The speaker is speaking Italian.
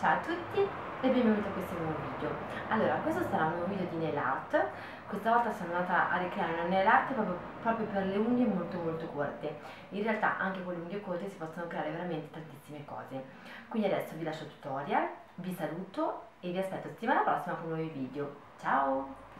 Ciao a tutti e benvenuti a questo nuovo video. Allora, questo sarà un nuovo video di nail art. Questa volta sono andata a ricreare una nail art proprio per le unghie molto corte. In realtà anche con le unghie corte si possono creare veramente tantissime cose. Quindi adesso vi lascio il tutorial, vi saluto e vi aspetto settimana prossima con nuovi video. Ciao!